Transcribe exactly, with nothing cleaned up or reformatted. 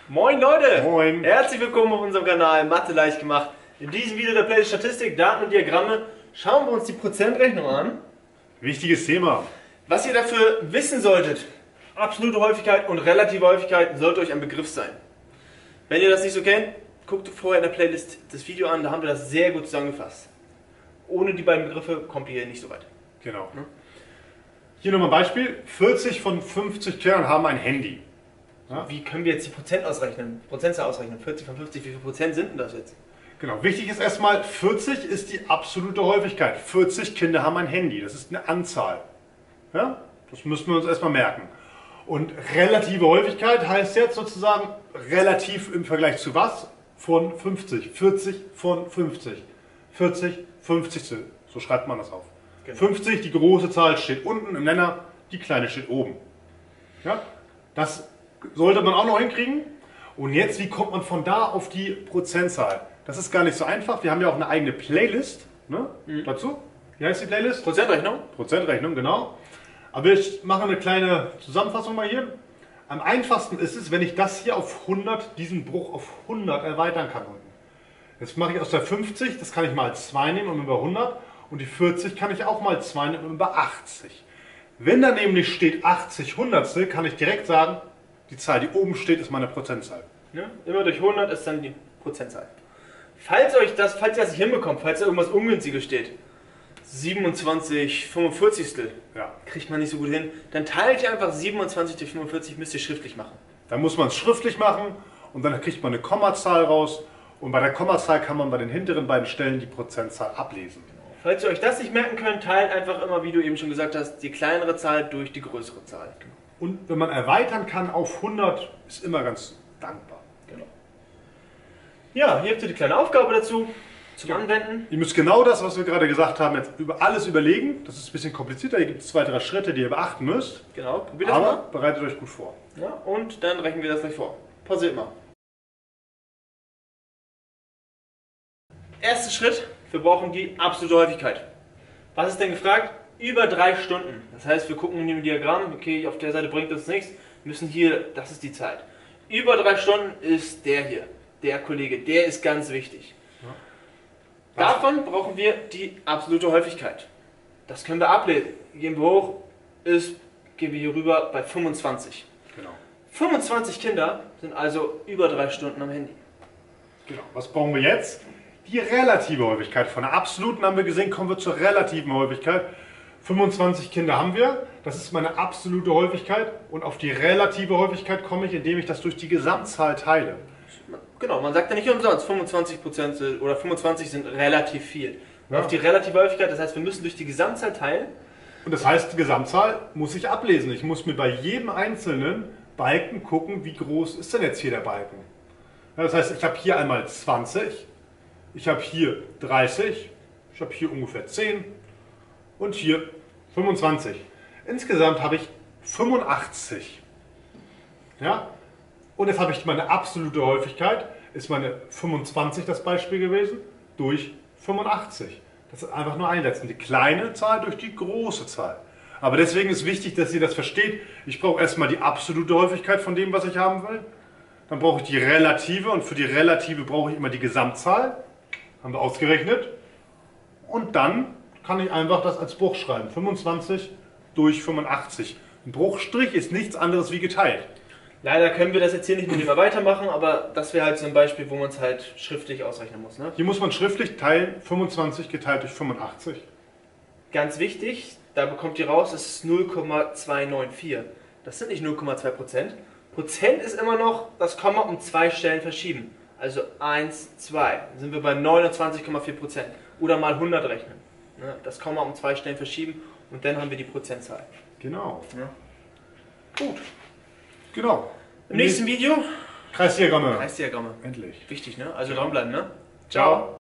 Moin Leute! Moin! Herzlich willkommen auf unserem Kanal Mathe leicht gemacht. In diesem Video der Playlist Statistik, Daten und Diagramme schauen wir uns die Prozentrechnung an. Wichtiges Thema. Was ihr dafür wissen solltet, absolute Häufigkeit und relative Häufigkeit sollte euch ein Begriff sein. Wenn ihr das nicht so kennt, guckt vorher in der Playlist das Video an, da haben wir das sehr gut zusammengefasst. Ohne die beiden Begriffe kommt ihr hier nicht so weit. Genau. Hier nochmal ein Beispiel. vierzig von fünfzig Kindern haben ein Handy. Ja? Wie können wir jetzt die Prozent ausrechnen? Prozentzahl ausrechnen? vierzig von fünfzig, wie viel Prozent sind denn das jetzt? Genau. Wichtig ist erstmal, vierzig ist die absolute Häufigkeit. vierzig Kinder haben ein Handy. Das ist eine Anzahl. Ja? Das müssen wir uns erstmal merken. Und relative Häufigkeit heißt jetzt sozusagen relativ im Vergleich zu was? Von fünfzig. vierzig von fünfzig. vierzig, fünfzig. So schreibt man das auf. Genau. fünfzig, die große Zahl steht unten im Nenner, die kleine steht oben. Ja? Das sollte man auch noch hinkriegen. Und jetzt, wie kommt man von da auf die Prozentzahl? Das ist gar nicht so einfach. Wir haben ja auch eine eigene Playlist, ne, mhm. dazu. Wie heißt die Playlist? Prozentrechnung. Prozentrechnung, genau. Aber ich mache eine kleine Zusammenfassung mal hier. Am einfachsten ist es, wenn ich das hier auf hundert, diesen Bruch auf hundert erweitern kann unten. Jetzt mache ich aus der fünfzig, das kann ich mal zwei nehmen und über hundert. Und die vierzig kann ich auch mal zwei nehmen und über achtzig. Wenn da nämlich steht achtzig Hundertstel, kann ich direkt sagen, die Zahl, die oben steht, ist meine Prozentzahl. Ja, immer durch hundert ist dann die Prozentzahl. Falls euch das, falls ihr das nicht hinbekommt, falls da irgendwas Ungünstiges steht, siebenundzwanzig fünfundvierzigstel, ja. kriegt man nicht so gut hin, dann teilt ihr einfach siebenundzwanzig durch fünfundvierzig, müsst ihr schriftlich machen. Dann muss man es schriftlich machen und dann kriegt man eine Kommazahl raus und bei der Kommazahl kann man bei den hinteren beiden Stellen die Prozentzahl ablesen. Falls ihr euch das nicht merken könnt, teilt einfach immer, wie du eben schon gesagt hast, die kleinere Zahl durch die größere Zahl. Und wenn man erweitern kann auf hundert, ist immer ganz dankbar. Genau. Ja, hier habt ihr die kleine Aufgabe dazu, zum ja. Anwenden. Ihr müsst genau das, was wir gerade gesagt haben, jetzt über alles überlegen. Das ist ein bisschen komplizierter, hier gibt es zwei, drei Schritte, die ihr beachten müsst. Genau, probiert das Aber mal. bereitet euch gut vor. Ja, und dann rechnen wir das gleich vor. Pausiert mal. Erster Schritt, wir brauchen die absolute Häufigkeit. Was ist denn gefragt? Über drei Stunden. Das heißt, wir gucken in dem Diagramm, okay, auf der Seite bringt uns nichts, müssen hier, das ist die Zeit. Über drei Stunden ist der hier, der Kollege, der ist ganz wichtig. Ja. Davon brauchen wir die absolute Häufigkeit. Das können wir ablesen. Gehen wir hoch, ist, gehen wir hier rüber bei fünfundzwanzig. Genau. fünfundzwanzig Kinder sind also über drei Stunden am Handy. Genau. Was brauchen wir jetzt? Die relative Häufigkeit. Von der absoluten haben wir gesehen, kommen wir zur relativen Häufigkeit. fünfundzwanzig Kinder haben wir, das ist meine absolute Häufigkeit und auf die relative Häufigkeit komme ich, indem ich das durch die Gesamtzahl teile. Genau, man sagt ja nicht umsonst, fünfundzwanzig Prozent oder fünfundzwanzig sind relativ viel. Ja. Auf die relative Häufigkeit, das heißt, wir müssen durch die Gesamtzahl teilen. Und das heißt, die Gesamtzahl muss ich ablesen. Ich muss mir bei jedem einzelnen Balken gucken, wie groß ist denn jetzt hier der Balken. Ja, das heißt, ich habe hier einmal zwanzig, ich habe hier dreißig, ich habe hier ungefähr zehn. Und hier fünfundzwanzig. Insgesamt habe ich fünfundachtzig. Ja? Und jetzt habe ich meine absolute Häufigkeit, ist meine fünfundzwanzig das Beispiel gewesen, durch fünfundachtzig. Das ist einfach nur einsetzen. Die kleine Zahl durch die große Zahl. Aber deswegen ist wichtig, dass ihr das versteht. Ich brauche erstmal die absolute Häufigkeit von dem, was ich haben will. Dann brauche ich die relative und für die relative brauche ich immer die Gesamtzahl. Haben wir ausgerechnet. Und dann kann ich einfach das als Bruch schreiben. fünfundzwanzig durch fünfundachtzig. Ein Bruchstrich ist nichts anderes wie geteilt. Leider können wir das jetzt hier nicht mit dem Erweitern machen, aber das wäre halt so ein Beispiel, wo man es halt schriftlich ausrechnen muss. Ne? Hier muss man schriftlich teilen, fünfundzwanzig geteilt durch fünfundachtzig. Ganz wichtig, da bekommt ihr raus, das ist null Komma zweihundervierundneunzig. Das sind nicht null Komma zwei Prozent. Prozent ist immer noch das Komma um zwei Stellen verschieben. Also eins, zwei. Dann sind wir bei neunundzwanzig Komma vier Prozent. Oder mal hundert rechnen. Das Komma um zwei Stellen verschieben und dann haben wir die Prozentzahl. Genau. Ja. Gut. Genau. Im nächsten Video Kreisdiagramme. Kreisdiagramme. Endlich. Wichtig, ne? Also dranbleiben, ne? Ciao.